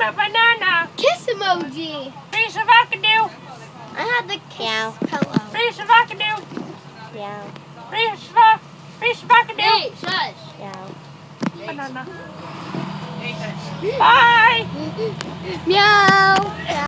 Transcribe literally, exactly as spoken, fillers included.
my banana. Kiss emoji. Reese Vacadoo. I had the kiss Yeah. pillow. Reese Vacadoo. Yeah. Reese Va. Reese Vacadoo. Hey, shush. Yeah. Banana. Bye. Meow.